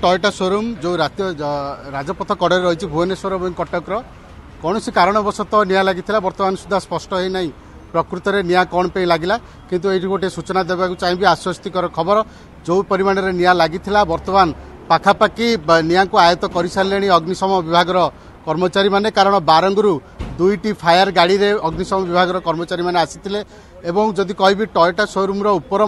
Toyota showroom जो राजपथ कड़े रही भुवनेश्वर और कटक कौन कारणवशतः निया लगी बर्तमान सुधा स्पष्ट होना प्रकृत में निया कौन पे लगिला किंतु ये गोटे सूचना देवाक चाहिए आश्वस्तिकर खबर जो परिमाण में निया लगी बर्तमान पाखापाखि निया को आयत्त कर सारे अग्निशम विभाग कर्मचारी माने कारण बारंगरू दुईटी फायर गाड़ी रे अग्निशम विभाग कर्मचारी माने आसीथिले एवं जदि कहबी टोयोटा शोरूम रो ऊपर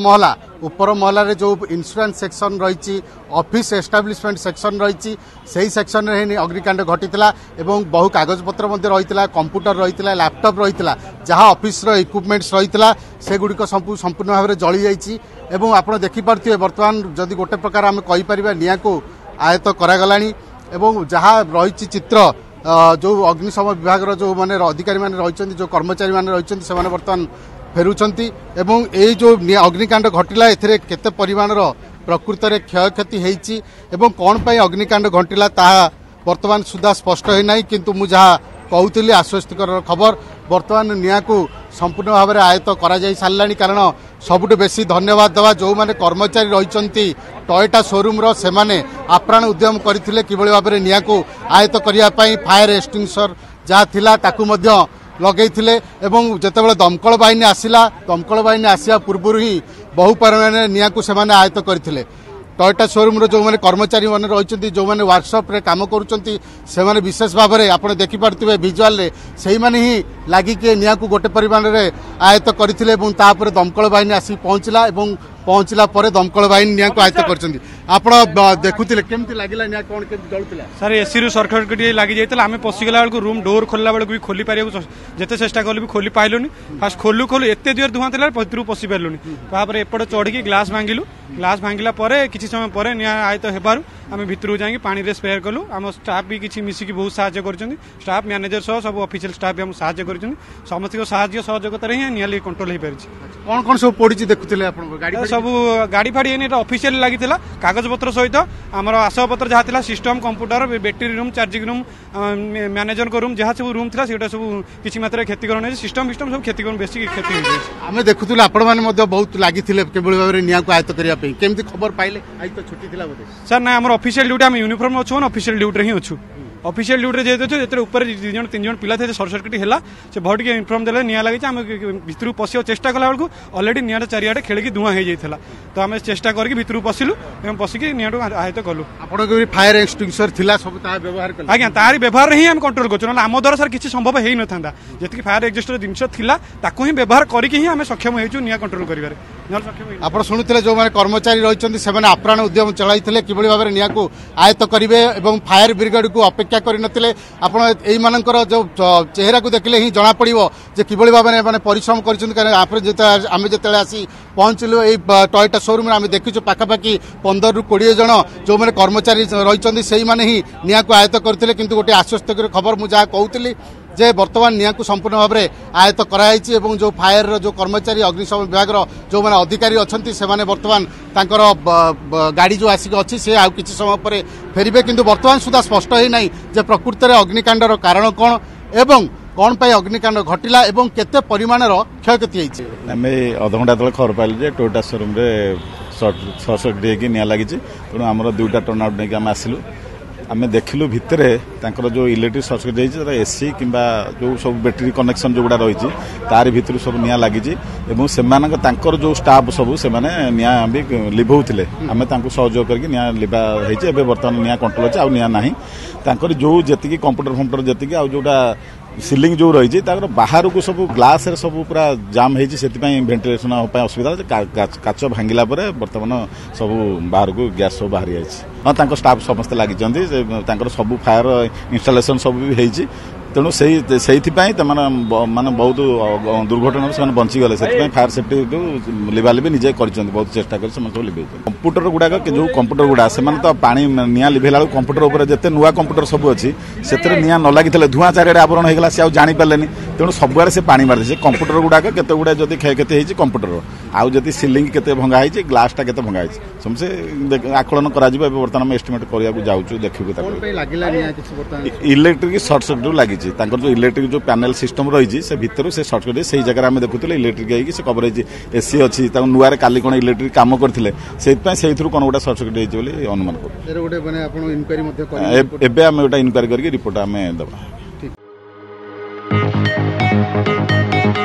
महला रे जो इंश्योरेंस सेक्शन रही ऑफिस एस्टाब्लिशमेंट सेक्शन रही सही सेक्शन रे अग्निकांड घटीला एवं बहु कागज पत्र मध्य रही कंप्यूटर रही लैपटॉप रही जहाँ ऑफिस रो इक्विपमेंट्स रही से गुड़िक संपूर्ण भाव में जली जाइए एवं आप देखिपे बर्तमान जदि गोटे प्रकार आम कहीपर निया को आयत्त करागलानी एवं जहाँ रही चित्र जो अग्निशम विभाग जो माने अधिकारी माने रही जो कर्मचारी माने रही से बर्तमान फेरुंती एवं ये जो अग्निकांड घटिला एथिरे केते परिमाणर प्रकृत में क्षयक्षति होती एवं कौन पाई अग्निकांड घटिला ताहा बर्तमान सुधा स्पष्ट होना किंतु मु जहाँ कहूली आश्वस्तिकर खबर बर्तमान निया को संपूर्ण भाव में आयत्त करा जाई सारला कारण सबुठ बेसी धन्यवाद देवा जो माने कर्मचारी रही टोयोटा शोरूम रो से माने आप्राण उद्यम करथिले किभଳି भाव में निया को आयत्त करिया पई फायर एक्सटिंग्विशर जहाँ थिला ताकू मध्य लगेइथिले एवं जेतेबेले दमकल बाहिनी आसिला दमकल बाहिनी आसिया पूर्व ही बहु परिमाण निया को सेमाने आयत्त करथिले टोयोटा शोरूम रो जो माने कर्मचारी माने रही जो माने वर्कशॉप रे काम करूचंती से माने विशेष भाव में आप देखि पारथिबे विजुअल रे सेही माने ही लागी के निया को गोटे परिमाण रे आयत्त करथिले एवं तापर दमकल बाहिनी आसी पहुंचला पर दमकल बाहिनी निया को आयत्त करचंती आपण देखुथिले केमति लागिला निया कोन केमति जळुथिला सर एसी रु सर्किट लागि जाइतला आमे पसिगला बेलको रूम डोर खोलला बेलको भी खोली पारिया जेते चेष्टा करलु भी खोली पाइलुनी फास्ट खोलु एते जोर धुआं थिला भीतर पसि पारलुनी तापर एपटे चढ़ी ग्लास भांगिला परे किछि समय परे निया आयत्त हेबारु आमे भितरु जाई पानी रे स्प्रे करलु आम स्टाफ भी किछि मिसिकी बहुत साहाय्य करचंदी स्टाफ मैनेजर सह सब ऑफिशियल स्टाफ भी हम साहाय्य करचंदी समस्त को साहाय्य सहयोगिता रे ही निया कंट्रोल हे परिछि कोन सब पडिछि देखुथिले आपण गाड़ी सब गाड़ी फाड़ी एने ऑफिशियल लागिथिला कागज पत्र सहित आमर आसब पत्र जहाँ थिला system computer battery room charging room manager को रूम जहाँ सब रूम थिला सेटा सब किछि मात्रा क्षतिकरण सिस्टम सब क्षतिकरण बेसी क्षति हो आमे देखुथिले आपण माने मध्य बहुत लागिथिले केबळ भाबरे निया को आयत्त करिया पे केमति खबर पाइले आज तो छुट्टी थिला बोले सर ना हमर ऑफिशियल ड्यूटी हम यूनिफॉर्म अच्छु ऑफिशियल ड्यूटी रे ही अच्छु ऑफिशियल ड्यूटी जेते ऊपर 2 जन 3 जन पिला थे शॉर्ट सर्किट है से बहुत टे इनफॉर्म देले निया लगी आम भितर पशिया चेष्टा कला बेलू ऑलरेडी निया चारिआडे खेलिकी धुआं हो जाता तो आम चेष्टा करके भितर पशिलु एवं पशिकी निया आयत्त कलु आपन फायर एक्सटिंग्विशर थिला सब ता व्यवहार कल आज्ञा तारी व्यवहार ही हम कंट्रोल करछु ना आम द्वारा सर किसी संभव हे न थांदा जेति फायर एक्सटिंग्विशर जिनस थिला ताको ही व्यवहार करके ही हम सक्षम हेचु निया कंट्रोल करिवारे आप शुणुते जो मैंने कर्मचारी रही से आप्राण उद्यम चलाई किभଳି भाव निया को आयत्त करेंगे और फायर ब्रिगेड को अपेक्षा करनथिले आपण एई मानकर जो चेहरा को देखले ही जना पड़िबो जे किभଳି भाव में परिश्रम करछन आमे जेतेले आसी पहुंचलु एई टोयोटा शोरूम आमे देखिछु पाखापाखि 15 रु 20 जन जो मैंने कर्मचारी रही से ही निया को आयत्त करथिले किंतु गोटे आश्वस्तिकर खबर मु जहाँ कहूली जे वर्तमान निया को संपूर्ण भाव में आयत्त कराई एवं जो फायर जो कर्मचारी अग्निशम विभाग जो मैंने अधिकारी अच्छा से वर्तमान तांकर गाड़ी जो आसिक अच्छी से आउ किछि समय पर फेरबे किंतु वर्तमान सुधा स्पष्ट होना जे प्रकृत में अग्निकांडर कारण कौन एवं कौन पाई अग्निकांड घटिला एवं केते परिमाणर क्षयक्षति होइछि आमे आधा घंटा तले खबर पाइल जे टोयोटा शोरूम रे शॉर्ट सर्किट निया लगी तेणु आमर 2टा टर्न आउट नहीं आम आसिलु आमे देखिलु भितरे तांकर जो इलेक्ट्रिक सर्किट जाइए एसी किंबा जो सब बैटरी कनेक्शन जो गुड़ा रही तार भितर सब निया लगी एवं से तांकर जो स्टाफ सब से निया भी लिभौले आमे तांको सहयोग करके निया लिभा होइछि एबे वर्तमान निया कंट्रोल अछि आ निया नाही तांकर जो जेतिकी कंप्यूटर फंप्यूटर जेतिकी आ जोटा सिलिंग जो रही बाहर को सब ग्लास रे सब पूरा जाम होती से भेंटिलेसन असुविधा काच भांगिला बर्तमान सब बाहर को गैस सब बाहरी हाँ तांको स्टाफ समस्ते लगी सब फायर इंस्टॉलेशन सब भी होती तेणु से माने बहुत दुर्घटना से बंचीगले से फायर सेफ्टी को लिभालिभी निजे कर बहुत चेष्टा कर लिभे कंप्यूटर गुड़ाक जो कंप्यूटर गुड़ा से तो पानी निया लिभेला कंप्यूटर उपर जिते नुआ कंप्यूटर सब अच्छी से निया न लगी धुआं चारिआडे आवरण होगा सी जापारे तेणु सबुआड़े से पानी मारी कंप्यूटर गुड़ाक केते गुड़ा जब क्षयक्षति होती कंप्यूटर आउ जदि सिलिंग केते भंगा है ग्लासटा केते भंगा है समसे आकलन करा जिवो वर्तमान हम एस्टिमेट करिया जाउछु देखिबो इलेक्ट्रिक शॉर्ट सर्किट लगी जो इलेक्ट्रिक जो पैनल सिस्टम रही से भितर से शॉर्ट सर्किट से जगह आम देखुले इलेक्ट्रिक है से कवरेज एसी अच्छी नुआरे काली कौन इलेक्ट्रिक काम करते से कौन गोटे शॉर्ट सर्किट होती अनुमान कर आम गोटे इनक्वारी करके रिपोर्ट आम दबा।